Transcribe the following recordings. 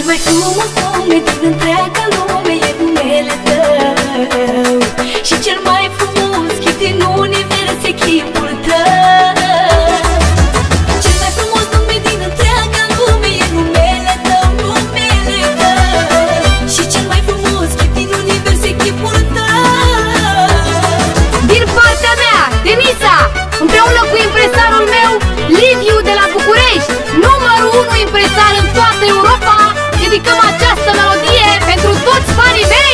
mai frumos nume din întreaga lume e numele tău. Și cel mai frumos chip din univers e chipul tău. Cel mai frumos nume din întreaga lume e numele tău, numele tău. Și cel mai frumos chip din univers e chipul tău. Din partea mea, Denisa, împreună cu impresarul meu, Liviu de la București, numărul 1 impresar în toată Europa, dedicăm această melodie pentru toți fanii mei!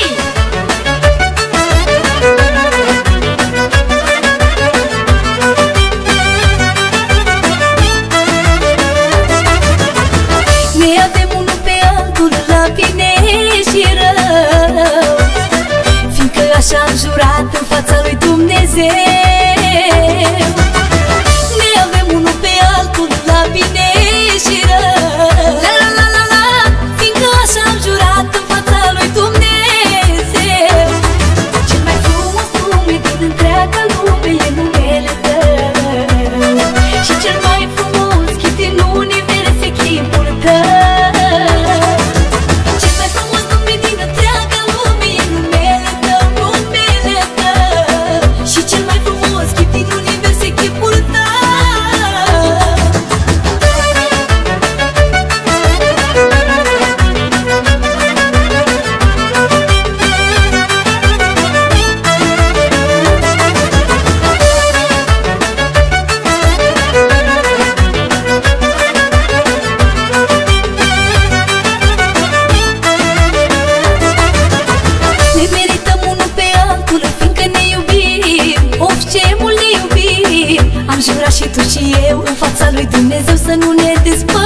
Ne avem unul pe altul la bine și rău, fiindcă așa am jurat în fața lui Dumnezeu. Ne avem unul pe altul la bine și rău, la la la la la, fiindcă așa am jurat în fața lui Dumnezeu. Cel mai frumos nume din întreaga lume e numele tău. Și cel mai frumos chip din univers e chipul tău. Cel mai frumos nume din întreaga lume e numele tău, numele tău. Și cel mai frumos chip din univers e chipul tău. Ne merităm unul pe altul, fiindcă ne iubim. Of, ce mult ne iubim. Am jurat și tu și eu în fața lui Dumnezeu să nu ne despărțim.